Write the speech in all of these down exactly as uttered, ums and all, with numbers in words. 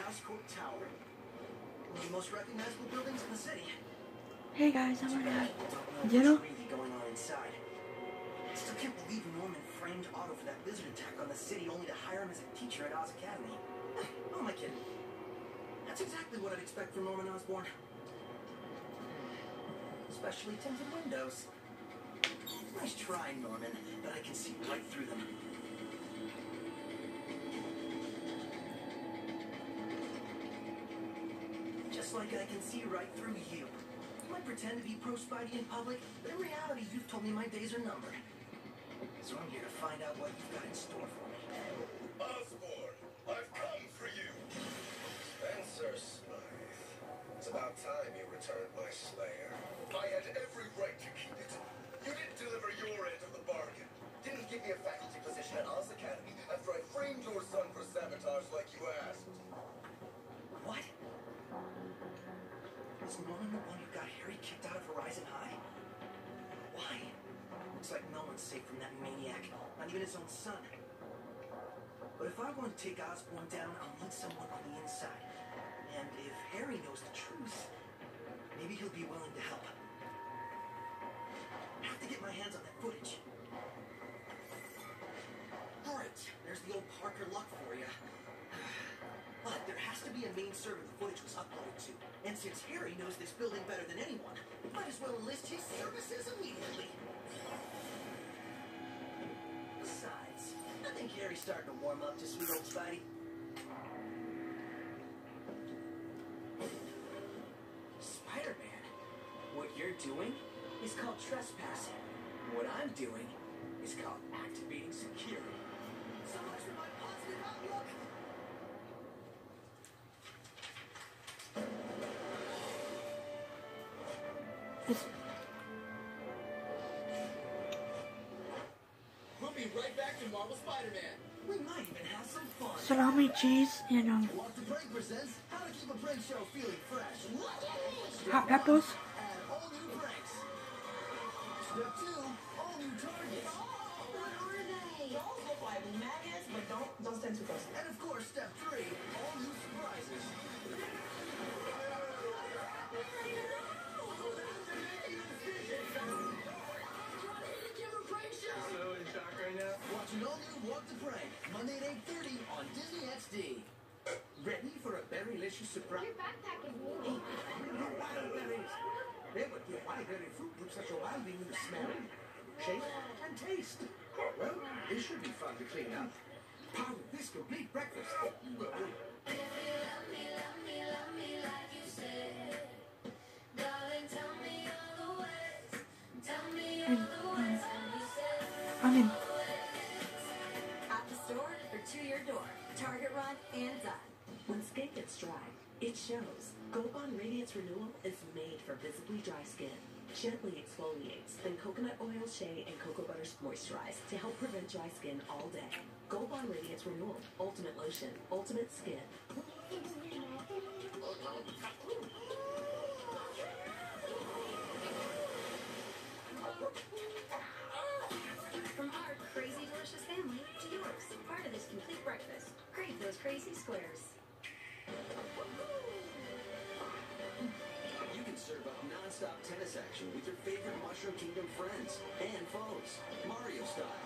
Oscorp Tower. One of the most recognizable buildings in the city. Hey guys, I'm gonna, you know, you know, really going on inside. I still can't believe Norman framed Otto for that lizard attack on the city only to hire him as a teacher at Oz Academy. Who am I kidding? That's exactly what I'd expect from Norman Osborn. Especially tinted windows. Nice try, Norman, but I can see right through them. Just like I can see right through you. You might pretend to be pro-Spidey in public, but in reality, you've told me my days are numbered. So I'm here to find out what you've got in store for me. Osborn, I've come for you. Spencer Smythe. It's about time you returned my Slayer. I had every right to keep it. You didn't deliver your end of the bargain. Didn't give me a faculty position at Oz Academy after I framed your son for sabotage like you asked. What? Is Norman the one who got Harry kicked out of Horizon High? Why? Looks like no one's safe from that maniac, not even his own son. But if I want to take Osborn down, I'll need someone on the inside. And if Harry knows the truth, maybe he'll be willing to help. I have to get my hands on that footage. Alright, there's the old Parker Luck for you. But there has to be a main server the footage was uploaded to. And since Harry knows this building better than anyone, might as well enlist his services immediately. Besides, I think Harry's starting to warm up to sweet old Spidey. Spider-Man, what you're doing is called trespassing. What I'm doing is called activating security. So much for my positive outlook. We'll be right back to Marvel Spider-Man. We might even have some fun. salami, cheese, and um, Walk the Break presents How to Keep a Prank Show Feeling Fresh. hot peppers. Add all new pranks. Step two, all new targets. What are they? Those look like maggots, but don't don't stand too close. And of course, step three, all new surprises. Watching all new Walk the Prank, Monday at eight thirty on Disney X D. Ready for a berry-licious surprise? Your backpack is Hey, moving. no wild berries. They would give wild berry fruit with such a wild being to smell, shape, and taste. Well, this should be fun to clean up. Part of this complete breakfast. I'm in. At the store or to your door. Target run and done. When skin gets dry, it shows. Gold Bond Radiance Renewal is made for visibly dry skin. Gently exfoliates, then coconut oil, shea, and cocoa butter moisturize to help prevent dry skin all day. Gold Bond Radiance Renewal. Ultimate lotion. Ultimate skin. From our crazy delicious family to yours, part of this complete breakfast. Crave those crazy squares. You can serve up non-stop tennis action with your favorite Mushroom Kingdom friends and foes, Mario style.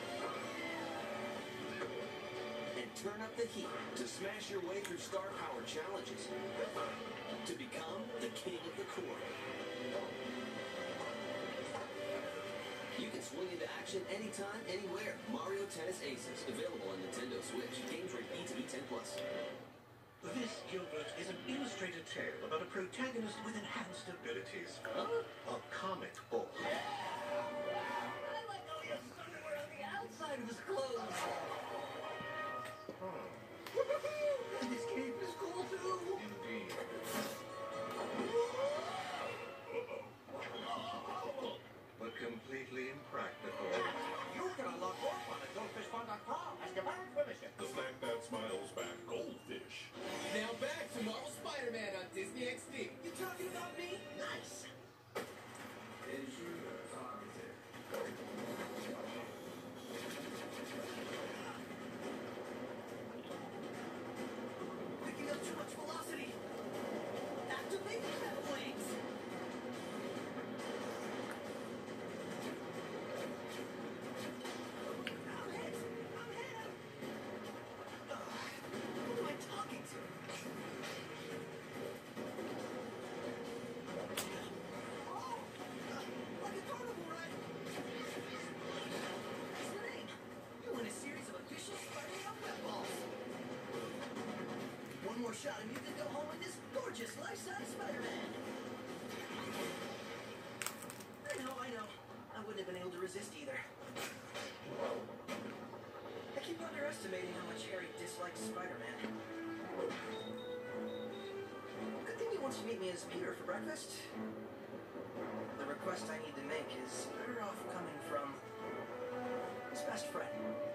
And turn up the heat to smash your way through Star Power challenges to become the king of the court. You can swing into action anytime, anywhere. Mario Tennis Aces, available on Nintendo Switch. Games rated E to E ten plus. This, Gilbert, is an illustrated tale about a protagonist with enhanced abilities. Huh? A comic book. I like how he has underwear on the outside of his clothes. Oh, And his cape is cool too. indeed. But completely impractical. You can unlock more fun at goldfish fun dot com. Ask your parents' permission. The snack that smiles back, Goldfish. Now back to Marvel Spider-Man on Disney X D. You talking about me? Nice. Intruder targeted. shot him, you could go home with this gorgeous life-size Spider-Man. I know, I know. I wouldn't have been able to resist either. I keep underestimating how much Harry dislikes Spider-Man. Good thing he wants to meet me as Peter for breakfast. The request I need to make is better off coming from his best friend.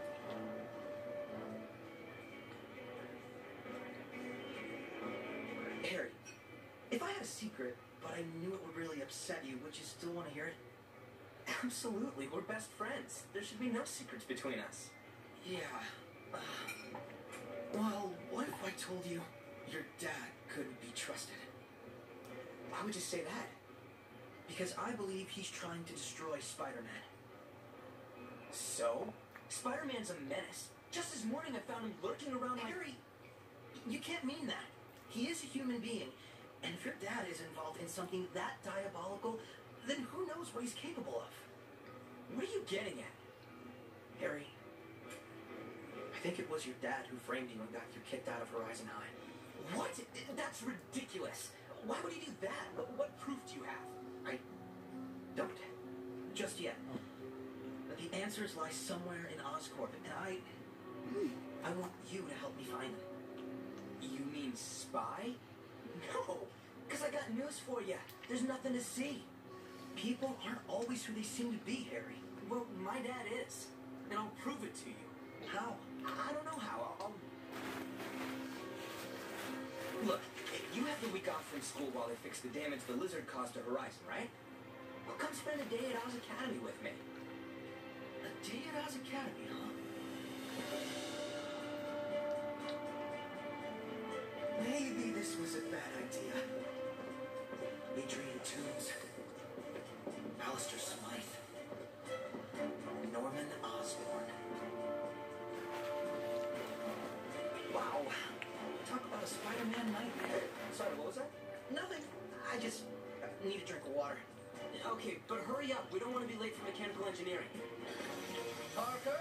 Harry, if I had a secret, but I knew it would really upset you, would you still want to hear it? Absolutely, we're best friends. There should be no secrets between us. Yeah. Uh, well, what if I told you your dad couldn't be trusted? Why would you say that? Because I believe he's trying to destroy Spider-Man. So? Spider-Man's a menace. Just this morning I found him lurking around my... Harry, you can't mean that. He is a human being. And if your dad is involved in something that diabolical, then who knows what he's capable of? What are you getting at? Harry, I think it was your dad who framed you and got you kicked out of Horizon High. What? That's ridiculous. Why would he do that? What, what proof do you have? I don't. Just yet. But the answers lie somewhere in Oscorp, and I... I want you to help me find them. You mean spy? No, because I got news for you. There's nothing to see. People aren't always who they seem to be, Harry. Well, my dad is. And I'll prove it to you. How? I don't know how. I'll... Look, you have the week off from school while they fix the damage the lizard caused to Horizon, right? Well, come spend a day at Oz Academy with me. A day at Oz Academy, huh? Maybe this was a bad idea. Adrian Toomes, Alistair Smythe, Norman Osborn. Wow. Talk about a Spider-Man nightmare. Sorry, what was that? Nothing. I just need a drink of water. Okay, but hurry up. We don't want to be late for mechanical engineering. Parker?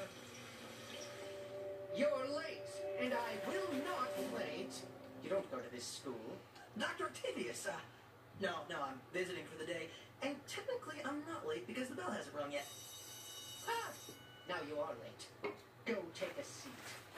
You're late, and I will not wait. You don't go to this school. Doctor Octavius, uh, no, no, I'm visiting for the day, and technically I'm not late because the bell hasn't rung yet. Ah, now you are late. Go take a seat.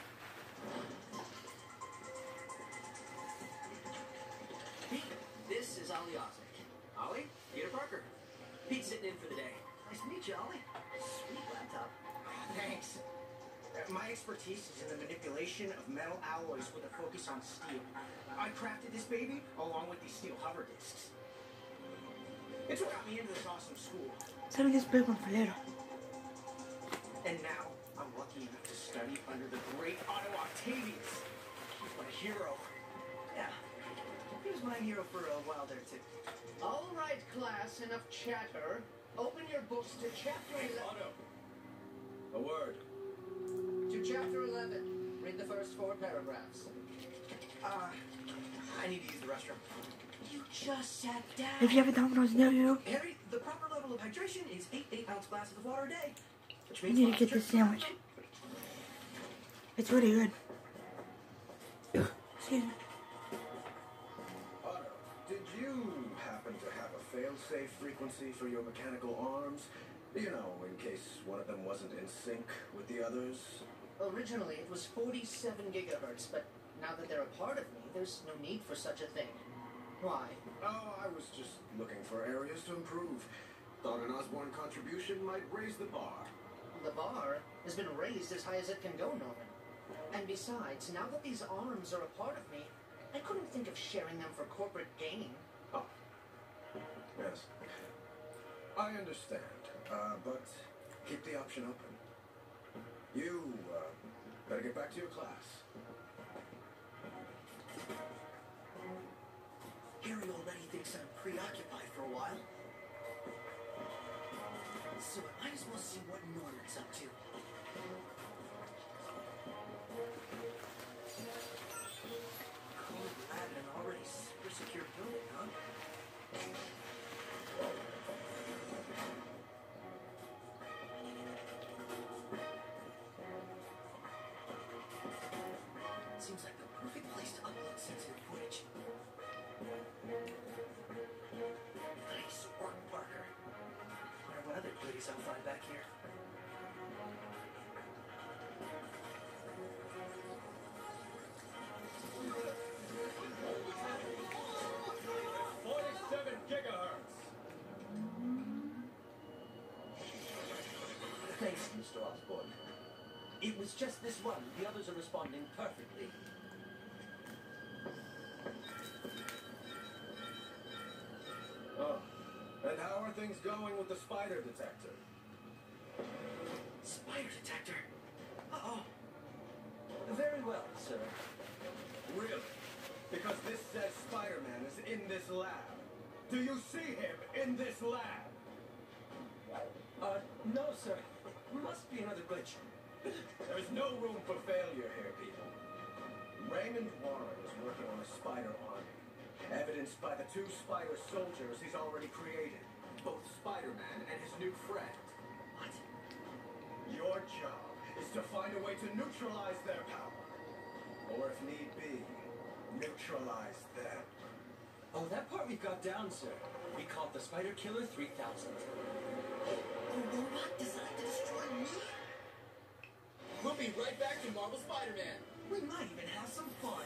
Pete, this is Ollie Osnick. Ollie, Peter Parker. Pete's sitting in for the day. Nice to meet you, Ollie. Sweet laptop. Thanks. Uh, My expertise is in the manipulation of metal alloys with a focus on steel. I crafted this baby along with these steel hover discs. It's what got me into this awesome school. Solo que es pego con filero. And now, I'm lucky enough to study under the great Otto Octavius. What a hero. Yeah. He was my hero for a while there, too. All right, class, enough chatter. Open your books to chapter eleven. Otto. A word. To chapter eleven. Read the first four paragraphs. Uh, I need to use the restroom. You just sat down. If you have a Domino's near you, Harry, the proper level of hydration is eight eight-ounce glasses of water a day. Which you means need to lots get of this trips around sandwich. them. It's really good. Excuse me. Otto, did you happen to have a fail-safe frequency for your mechanical arms? You know, in case one of them wasn't in sync with the others? Originally, it was forty-seven gigahertz, but now that they're a part of me, there's no need for such a thing. Why? Oh, I was just looking for areas to improve. Thought an Osborn contribution might raise the bar. The bar has been raised as high as it can go, Norman. And besides, now that these arms are a part of me, I couldn't think of sharing them for corporate gain. Oh. Yes. I understand, uh, but keep the option open. You, uh, better get back to your class. Harry already thinks I'm preoccupied for a while. So I might as well see what Norman's up to. Cold lab in an already super secure building, huh? Seems like the perfect place to upload case I'm fine back here. forty-seven gigahertz. Thanks, Mister Osborn. It was just this one. The others are responding perfectly. Oh. And how are things going with the spider detector? Spider detector? Uh-oh. Very well, sir. Really? Because this says Spider-Man is in this lab. Do you see him in this lab? Uh, no, sir. Must be another glitch. There's no room for failure here, people. Raymond Warren is working on a spider army, evidenced by the two spider soldiers he's already created, both Spider-Man and his new friend. What? Your job is to find a way to neutralize their power. Or if need be, neutralize them. Oh, that part we've got down, sir. We call it the Spider Killer three thousand. A robot designed to destroy me? We'll be right back to Marvel Spider-Man. We might even have some fun.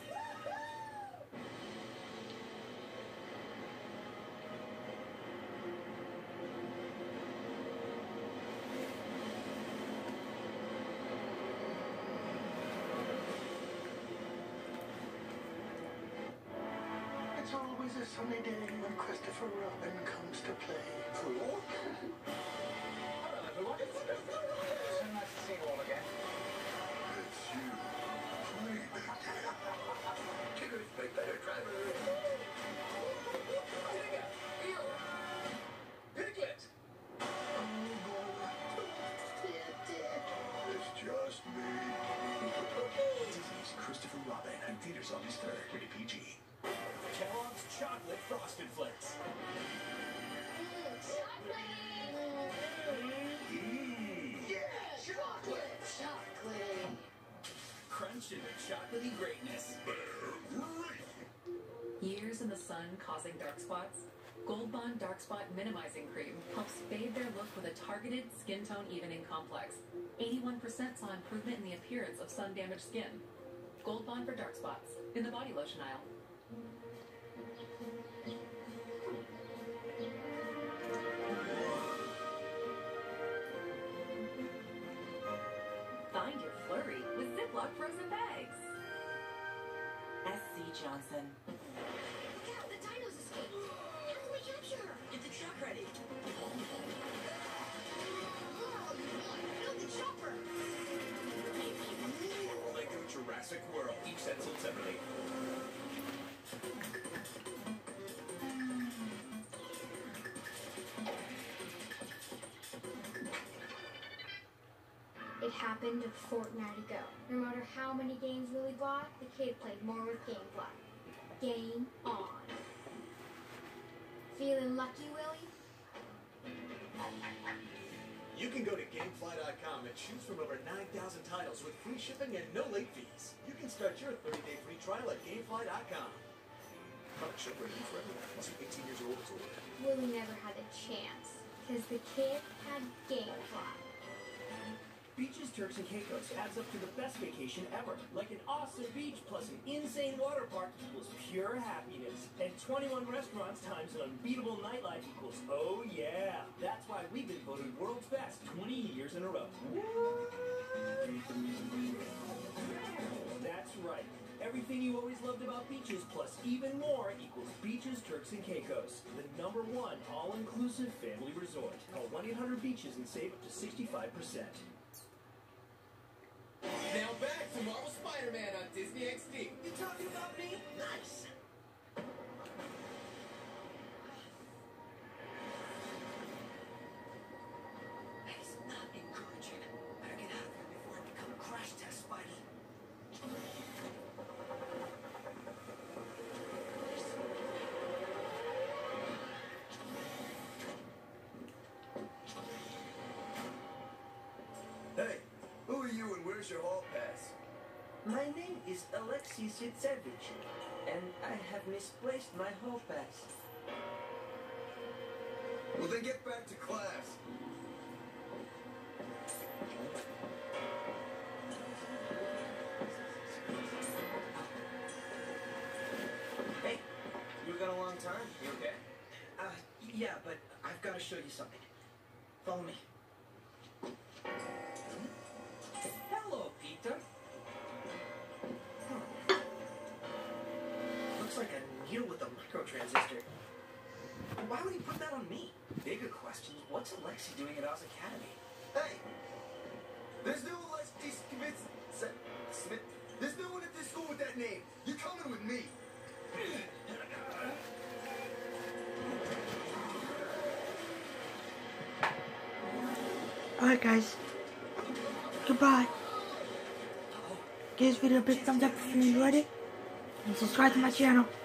It's always a sunny day when Christopher Robin comes to play. Cool. Hello, everyone. It's Christopher Robin. So nice to see you all again. It's you, Raymond. Kickers, big better driver. Digga, Ew. Piglet. It's just me. Disney's Christopher Robin and Peter's August third, rated P G. Kellogg's Chocolate Frosted Flakes. Chocolate. Chocolate. Crunch into chocolatey greatness. Years in the sun causing dark spots? Gold Bond Dark Spot Minimizing Cream helps fade their look with a targeted skin tone evening complex. eighty-one percent saw improvement in the appearance of sun-damaged skin. Gold Bond for dark spots in the body lotion aisle. Find your flurry with Ziploc frozen bags. S C Johnson. Look out, the dinos escaped. How can we capture her? Get the truck ready. Whoa, build the chopper. Lego Jurassic World, each set sold separately. It happened a fortnight ago. No matter how many games Willie bought, the kid played more with GameFly. Game on. Feeling lucky, Willie? You can go to Gamefly dot com and choose from over nine thousand titles with free shipping and no late fees. You can start your thirty-day free trial at Gamefly dot com. Product shipped ready for everyone. Must be eighteen years old to order. Willie never had a chance, because the kid had GameFly. Beaches, Turks, and Caicos adds up to the best vacation ever. Like an awesome beach plus an insane water park equals pure happiness. And twenty-one restaurants times an unbeatable nightlife equals oh yeah. That's why we've been voted world's best twenty years in a row. That's right. Everything you always loved about beaches plus even more equals Beaches, Turks, and Caicos. The number one all-inclusive family resort. Call one eight hundred beaches and save up to sixty-five percent. Now back to Marvel Spider-Man on Disney X D. You talking about me? Nice. That is not encouraging. Better get out of here before I become a crash test, Spidey. Hey, who are you and where's your hall pass? My name is Alexei Sitsevich, and I have misplaced my hall pass. Well, then get back to class. long time. You okay? Uh, yeah, but I've got to show you something. Follow me. Hello, Peter. Huh. Looks like a needle with a microtransistor. Why would he put that on me? Bigger question, what's Alexi doing at Oz Academy? Hey! There's no Alexi Smith. Smith. There's no one at this school with that name. You're coming with me. Alright guys, goodbye. Give this video a big thumbs up if you enjoyed it, and subscribe to my channel.